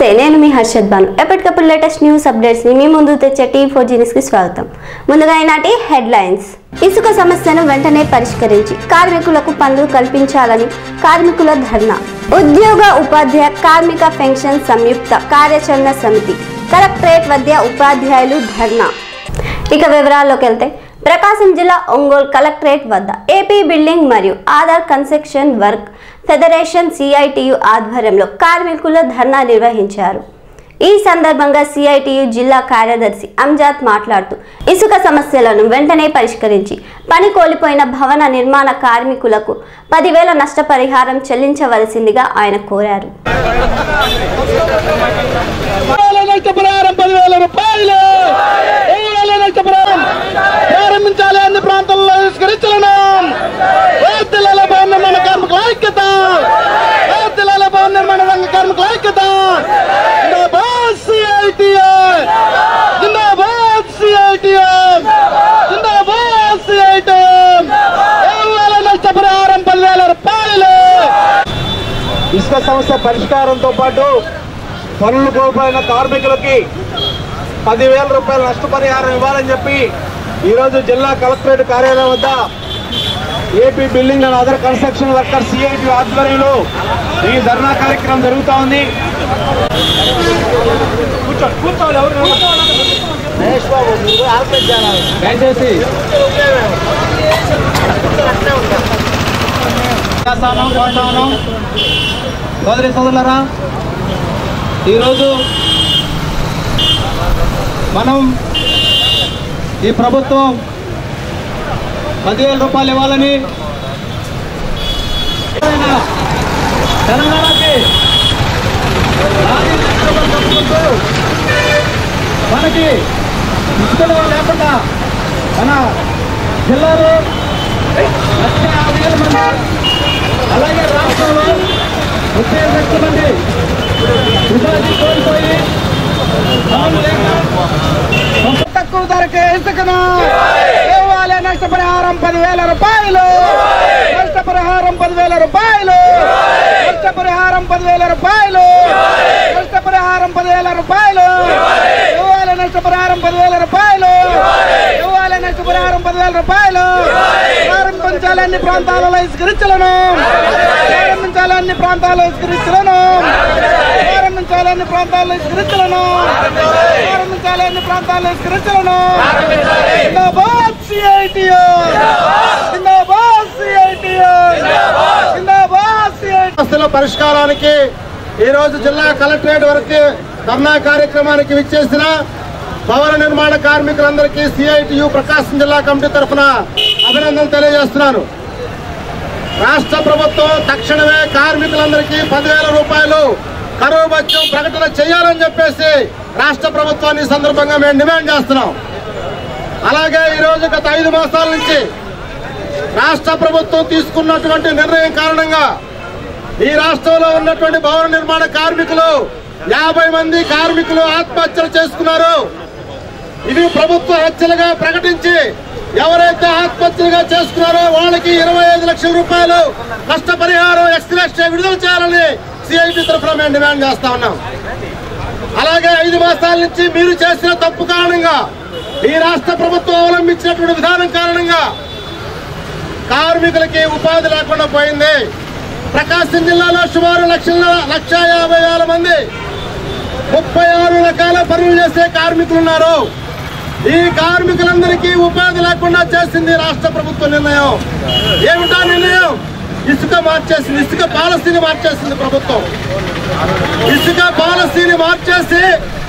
నమస్తే, నేను మీ హర్షద్ బాను. ఎప్పటికప్పుడు లేటెస్ట్ న్యూస్ అప్డేట్స్ ని మీ ముందు తెచ్చే T4G న్యూస్ కి స్వాగతం. ముందుగా ఈనాటి హెడ్లైన్స్. ఇసుక సమస్యను వెంటనే పరిష్కరించి కార్మికులకు పనులు కల్పించాలని కార్మికుల ధర్నా. ఉద్యోగ ఉపాధ్యాయ కార్మిక పెన్షన్ సంయుక్త కార్యాచరణ సమితి కలెక్టరేట్ వద్ద ఉపాధ్యాయులు ధర్నా. ఇక వివరాల్లోకి వెళ్తే, ప్రకాశం జిల్లా ఒంగోలు కలెక్టరేట్ వద్ద ఏపీ బిల్డింగ్ మరియు and other construction work federation CITU ఆధ్వర్యంలో కార్మికులు ధర్నా నిర్వహించారు. ఈ సందర్భంగా CITU జిల్లా కార్యదర్శి అంజాద్ మాట్లాడుతూ ఇసుక సమస్యలను వెంటనే పరిష్కరించి పని కోల్పోయిన భవన నిర్మాణ కార్మికులకు 10,000 నష్టపరిహారం చెల్లించవలసిందిగా ఆయన కోరారు. ఇసుక సమస్య పరిష్కారంతో పాటు పనులు కోల్పోయిన కార్మికులకి 10,000 రూపాయల నష్టపరిహారం ఇవ్వాలని చెప్పి ఈరోజు జిల్లా కలెక్టరేట్ కార్యాలయం వద్ద AP building and other construction worker CITU ఆధ్వర్యంలో ఈ ధర్నా కార్యక్రమం జరుగుతూ ఉంది. దయచేసి సోదరి సోదరులారా, ఈరోజు మనం ఈ ప్రభుత్వం 10,000 రూపాయలు ఇవ్వాలని తెలంగాణకి మనకి ఇసుకలు లేకుండా మన జిల్లాలో 1,50,000 మంది, అలాగే రాష్ట్రంలో 30 లక్షల మంది ఉపాధి కోల్పోయి తక్కువ ధరకే ఇసుకను ఇవ్వాలి. నష్టపరిహారం 10,000 రూపాయలు, నష్టపరిహారం 10,000 రూపాయలు, నష్టపరిహారం 10,000 రూపాయలు, నష్టపరిహారం 10,000 రూపాయలు ఇవ్వాలి. నష్టపరిహారం 10,000 రూపాయలు ఇవ్వాలి. నష్టపరిహారం 10,000 రూపాయలు. ప్రారంభించాలి అన్ని ప్రాంతాలలో ఇసుకరిచ్చలను, ప్రారంభించాలి అన్ని ప్రాంతాల్లో ఇసుకరిచ్చలను, ప్రారంభించాలి అన్ని ప్రాంతాల్లో ఇసుకరిచ్చలను, ప్రారంభించాలి అన్ని ప్రాంతాల్లో ఇసుకరిచ్చలను. జిందాబాద్ CITU, జిందాబాద్ CITU, జిందాబాద్ CITU. సమస్యల పరిష్కారానికి ఈరోజు జిల్లా కలెక్టరేట్ వరకు ధర్నా కార్యక్రమానికి విచ్చేసిన భవన నిర్మాణ కార్మికులందరికీ CITU ప్రకాశం జిల్లా కమిటీ తరఫున అభినందనలు తెలియజేస్తున్నాను. రాష్ట్ర ప్రభుత్వం తక్షణమే కార్మికులందరికీ 10,000 రూపాయలు కరువు భత్యం ప్రకటన చేయాలని చెప్పేసి రాష్ట్ర ప్రభుత్వాన్ని సందర్భంగా మేము డిమాండ్ చేస్తున్నాం. అలాగే ఈరోజు గత 5 మాసాల నుంచి రాష్ట్ర ప్రభుత్వం తీసుకున్నటువంటి నిర్ణయం కారణంగా ఈ రాష్ట్రంలో ఉన్నటువంటి భవన నిర్మాణ కార్మికులు 50 మంది కార్మికులు ఆత్మహత్యలు చేసుకున్నారు. ఇవి ప్రభుత్వ హత్యలుగా ప్రకటించి ఎవరైతే ఆత్మహత్యలుగా చేసుకున్నారో వాళ్ళకి 25 లక్షల రూపాయలు నష్టపరిహారం ఎక్స్గ్రేషియా విడుదల చేయాలని CITU తరఫున మేము డిమాండ్ చేస్తా ఉన్నాం. అలాగే 5 మాసాల నుంచి మీరు చేసిన తప్పు కారణంగా ఈ రాష్ట్ర ప్రభుత్వం అవలంబించినటువంటి విధానం కారణంగా కార్మికులకి ఉపాధి లేకుండా పోయింది. ప్రకాశం జిల్లాలో సుమారు 1,50,000 మంది 36 రకాల పనులు చేసే కార్మికులు ఉన్నారు. ఈ కార్మికులందరికీ ఉపాధి లేకుండా చేసింది రాష్ట్ర ప్రభుత్వ నిర్ణయం. ఏమిటా నిర్ణయం? ఇసుక మార్చేసింది, ఇసుక పాలసీని మార్చేసింది ప్రభుత్వం. ఇసుక పాలసీని మార్చేసి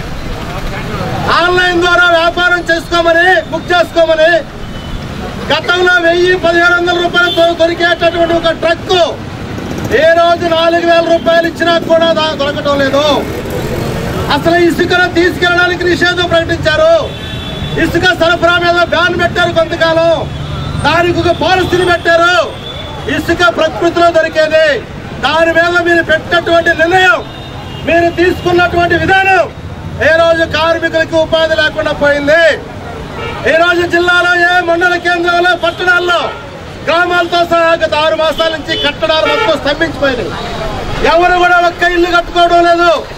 ఆన్లైన్ ద్వారా వ్యాపారం చేసుకోమని, బుక్ చేసుకోమని, గతంలో 1,000-1,700 రూపాయలతో దొరికేటటువంటి ఒక ట్రక్ ఏ రోజు 4,000 రూపాయలు ఇచ్చినా కూడా దొరకటం లేదు. అసలు ఇసుకను తీసుకెళ్ళడానికి నిషేధం ప్రకటించారు. ఇసుక సరఫరా మీద బ్యాన్ పెట్టారు కొంతకాలం. దానికి ఒక పాలసీని పెట్టారు. ఇసుక ప్రకృతిలో దొరికేది. దాని మీద మీరు పెట్టినటువంటి నిర్ణయం, మీరు తీసుకున్నటువంటి విధానం ఏ రోజు కార్మికులకు ఉపాధి లేకుండా పోయింది. ఈ రోజు జిల్లాలో మండల కేంద్రాల్లో పట్టణాల్లో గ్రామాలతో సహా గత 6 మాసాల నుంచి కట్టడాలు మొత్తం స్తంభించిపోయినాయి. ఎవరు కూడా ఒక్క ఇల్లు కట్టుకోవడం లేదు.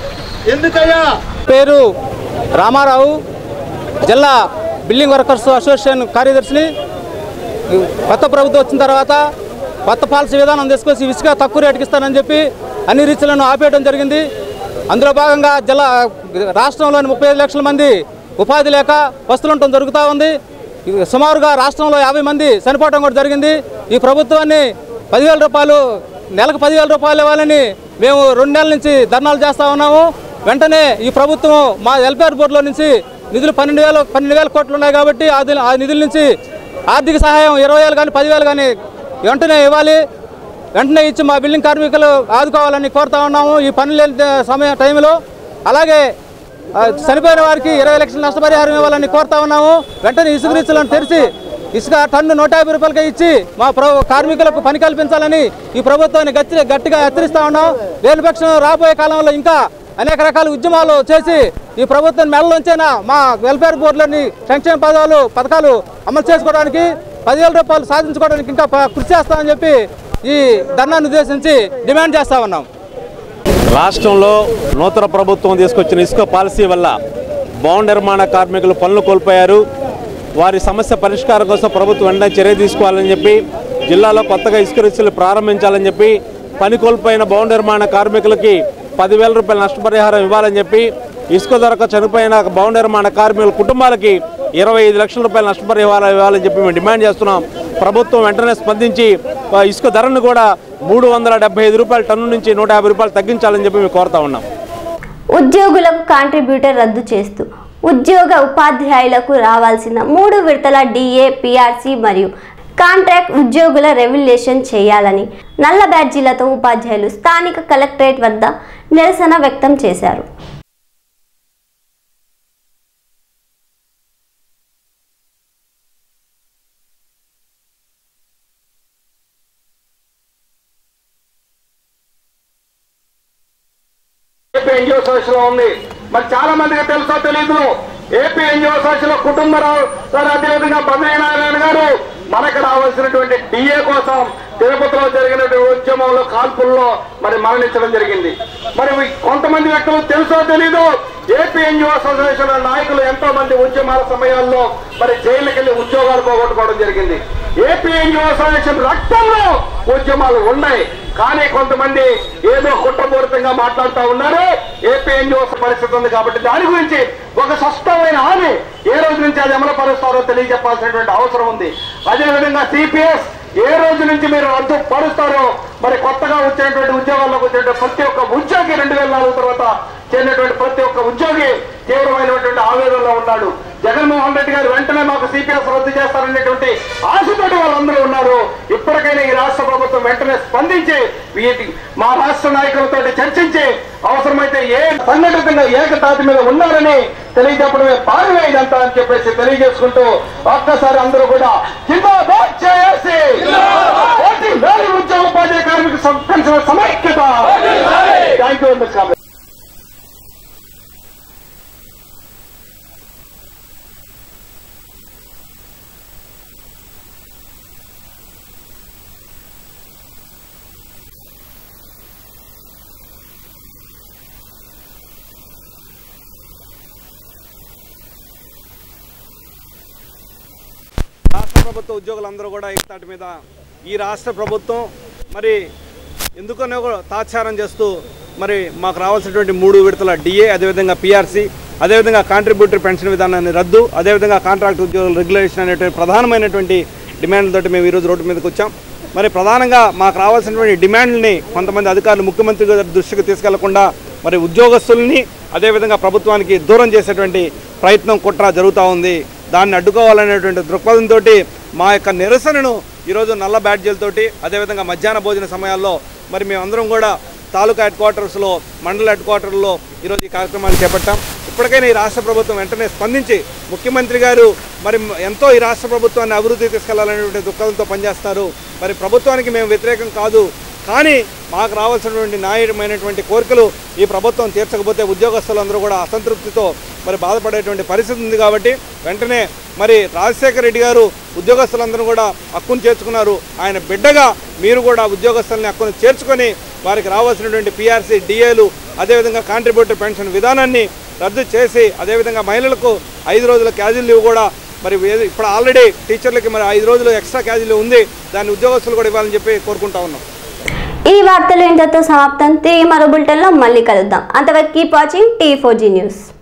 ఎందుకయ్యా? పేరు రామారావు, జిల్లా బిల్డింగ్ వర్కర్స్ అసోసియేషన్ కార్యదర్శిని. కొత్త ప్రభుత్వం వచ్చిన తర్వాత కొత్త పాలసీ విధానం తీసుకొచ్చి ఇసుక తక్కువ రేటుకి ఇస్తానని చెప్పి అన్ని రీచ్లను ఆపేయడం జరిగింది. అందులో భాగంగా రాష్ట్రంలోని 35 లక్షల మంది ఉపాధి లేక వస్తులుంటం జరుగుతూ ఉంది. సుమారుగా రాష్ట్రంలో 50 మంది చనిపోవడం కూడా జరిగింది. ఈ ప్రభుత్వాన్ని 10,000 రూపాయలు, నెలకు 10,000 రూపాయలు ఇవ్వాలని మేము 2 నెలల నుంచి ధర్నాలు చేస్తూ ఉన్నాము. వెంటనే ఈ ప్రభుత్వం మా వెల్ఫేర్ బోర్డులో నుంచి నిధులు 12,000 కోట్లు ఉన్నాయి కాబట్టి ఆ నిధుల నుంచి ఆర్థిక సహాయం 20,000 కానీ 10,000 కానీ వెంటనే ఇవ్వాలి. వెంటనే ఇచ్చి మా బిల్డింగ్ కార్మికులు ఆదుకోవాలని కోరుతా ఉన్నాము ఈ పనులు టైంలో. అలాగే చనిపోయిన వారికి 20 లక్షల నష్టపరిహారం ఇవ్వాలని కోరుతా ఉన్నాము. వెంటనే ఇసుక రీచ్లను తెరిచి ఇసుక టన్ను 150 రూపాయలకే ఇచ్చి మా కార్మికులకు పని కల్పించాలని ఈ ప్రభుత్వాన్ని గట్టిగా హెచ్చరిస్తా ఉన్నాం. లేని పక్షం రాబోయే కాలంలో ఇంకా అనేక రకాల ఉద్యమాలు చేసి ఈ ప్రభుత్వం మెడలోంచైనా మా వెల్ఫేర్ బోర్డులోని సంక్షేమ పథకాలు అమలు చేసుకోవడానికి 10,000 రూపాయలు సాధించుకోవడానికి ఇంకా కృషి చేస్తామని చెప్పి ఈ ధర్నాను ఉద్దేశించి డిమాండ్ చేస్తా ఉన్నాం. రాష్ట్రంలో నూతన ప్రభుత్వం తీసుకొచ్చిన ఇసుక పాలసీ వల్ల భవన నిర్మాణ కార్మికులు పనులు కోల్పోయారు. వారి సమస్య పరిష్కారం కోసం ప్రభుత్వం వెంటనే చర్య తీసుకోవాలని చెప్పి, జిల్లాలో కొత్తగా ఇసుక రీచ్లు ప్రారంభించాలని చెప్పి, పని కోల్పోయిన భవన నిర్మాణ కార్మికులకి 10,000 రూపాయల నష్టపరిహారం ఇవ్వాలని చెప్పి, ఇసుక దొరక చనిపోయిన భవన నిర్మాణ కార్మికుల కుటుంబాలకి 25 లక్షల రూపాయల నష్టపరిహారం ఇవ్వాలని చెప్పి మేము డిమాండ్ చేస్తున్నాం. ప్రభుత్వం వెంటనే స్పందించి ఇసుక ధరను కూడా 375 రూపాయల టన్ను నుంచి 150 రూపాయలు తగ్గించాలని చెప్పి మేము కోరుతా ఉన్నాం. ఉద్యోగులకు కాంట్రిబ్యూటర్ రద్దు చేస్తూ ఉద్యోగ ఉపాధ్యాయులకు రావాల్సిన 3 విడతల డిఏ, పిఆర్సీ మరియు కాంట్రాక్ట్ ఉద్యోగుల రెగ్యులేషన్ చేయాలని నల్ల బ్యాడ్జీలతో ఉపాధ్యాయులు స్థానిక కలెక్టరేట్ వద్ద నిరసన వ్యక్తం చేశారు. ఎన్జిఓ అసోసియేషన్ ఉంది. మరి చాలా మందికి తెలుసో తెలీదు, AP NGO association Kutumbarao sir, అదేవిధంగా బద్రీనారాయణ గారు మనకు రావాల్సినటువంటి డిఏ కోసం తిరుపతిలో జరిగినటువంటి ఉద్యమంలో కాల్పుల్లో మరి మరణించడం జరిగింది. మరి కొంతమంది వ్యక్తులు తెలుసో తెలీదు, ఏపీ ఎన్జిఓ అసోసియేషన్ నాయకులు ఎంతో మంది ఉద్యమాల సమయాల్లో మరి జైలుకి వెళ్లి ఉద్యోగాలు పోగొట్టుకోవడం జరిగింది. ఏపీ ఎన్జిఓ అసోసియేషన్ రక్తంలో ఉద్యమాలు ఉన్నాయి. కానీ కొంతమంది ఏదో కుట్రపూరితంగా మాట్లాడుతూ ఉన్నారు. ఏపీ ఎన్జిఓ పరిస్థితి ఉంది కాబట్టి దాని గురించి ఒక స్పష్టమైన హామీ ఏ రోజు నుంచి అది అమలు పరుస్తారో తెలియజెప్పాల్సినటువంటి అవసరం ఉంది. అదేవిధంగా సిపిఎస్ ఏ రోజు నుంచి మీరు రద్దు పరుస్తారో, మరి కొత్తగా వచ్చేటువంటి ఉద్యోగాల్లోకి వచ్చేటువంటి ప్రతి ఒక్క ఉద్యోగి 2004 తర్వాత చేరినటువంటి ప్రతి ఒక్క ఉద్యోగి తీవ్రమైనటువంటి ఆవేదనలో ఉన్నాడు. జగన్మోహన్ రెడ్డి గారు వెంటనే మాకు సిపిఎస్ రద్దు చేస్తారనేటువంటి ఆశతోటి వాళ్ళందరూ ఉన్నారు. ఇప్పటికైనా ఈ రాష్ట్ర ప్రభుత్వం వెంటనే స్పందించి మా రాష్ట్ర నాయకులతో చర్చించి అవసరమైతే ఏ సంఘటితంగా ఏకతాటి మీద ఉన్నారని తెలియజెప్పడమే భాగమే ఇదంతా అని చెప్పేసి తెలియజేసుకుంటూ ఒక్కసారి అందరూ కూడా జిందాబాద్ చేసి ఉద్యోగ ఉపాధ్యాయ కార్మిక పెన్షన్ సమైక్యత. Thank you very much. రాష్ట్ర ప్రభుత్వ ఉద్యోగులందరూ కూడా ఏకతాటి మీద ఈ రాష్ట్ర ప్రభుత్వం మరి ఎందుకనో తాత్సారం చేస్తూ మరి మాకు రావాల్సినటువంటి 3 విడతల డిఏ, అదేవిధంగా పిఆర్సీ, అదేవిధంగా కాంట్రిబ్యూటరీ పెన్షన్ విధానాన్ని రద్దు, అదేవిధంగా కాంట్రాక్ట్ ఉద్యోగుల రెగ్యులేషన్ అనేటువంటి ప్రధానమైనటువంటి డిమాండ్లతో మేము ఈరోజు రోడ్డు మీదకి వచ్చాం. మరి ప్రధానంగా మాకు రావాల్సినటువంటి డిమాండ్ని కొంతమంది అధికారులు ముఖ్యమంత్రి గారి దృష్టికి తీసుకెళ్లకుండా మరి ఉద్యోగస్తుల్ని అదేవిధంగా ప్రభుత్వానికి దూరం చేసేటువంటి ప్రయత్నం కుట్ర జరుగుతూ ఉంది. దాన్ని అడ్డుకోవాలనేటువంటి దృక్పథంతో మా యొక్క నిరసనను ఈరోజు నల్ల బ్యాడ్జీలతోటి అదేవిధంగా మధ్యాహ్న భోజన సమయాల్లో మరి మేమందరం కూడా తాలూకా హెడ్ క్వార్టర్స్లో, మండల హెడ్ క్వార్టర్లో ఈరోజు ఈ కార్యక్రమాలు చేపట్టాం. ఇప్పటికైనా ఈ రాష్ట్ర ప్రభుత్వం వెంటనే స్పందించి ముఖ్యమంత్రి గారు మరి ఎంతో ఈ రాష్ట్ర ప్రభుత్వాన్ని అభివృద్ధి తీసుకెళ్లాలనేటువంటి దృక్పథంతో పనిచేస్తారు. మరి ప్రభుత్వానికి మేము వ్యతిరేకం కాదు, కానీ మాకు రావాల్సినటువంటి న్యాయమైనటువంటి కోరికలు ఈ ప్రభుత్వం తీర్చకపోతే ఉద్యోగస్తులందరూ కూడా అసంతృప్తితో మరి బాధపడేటువంటి పరిస్థితి ఉంది. కాబట్టి వెంటనే మరి రాజశేఖర రెడ్డి గారు ఉద్యోగస్తులందరూ కూడా హక్కును చేర్చుకున్నారు. ఆయన బిడ్డగా మీరు కూడా ఉద్యోగస్తులని హక్కును చేర్చుకొని వారికి రావాల్సినటువంటి పిఆర్సీ, డిఏలు, అదేవిధంగా కాంట్రిబ్యూటరీ పెన్షన్ విధానాన్ని రద్దు చేసి, అదేవిధంగా మహిళలకు 5 రోజుల క్యాజువల్ లీవ్ కూడా మరి ఇప్పుడు ఆల్రెడీ టీచర్లకి మరి 5 రోజులు ఎక్స్ట్రా క్యాజువల్ లీవ్ ఉంది, దాన్ని ఉద్యోగస్తులు కూడా ఇవ్వాలని చెప్పి కోరుకుంటా ఉన్నాం. ఈ వార్తలు ఇంతతో సమాప్తం. తిరిగి మరో బులెటిన్లో మళ్ళీ కలుద్దాం. అంతవరకు కీప్ వాచింగ్ T4G న్యూస్.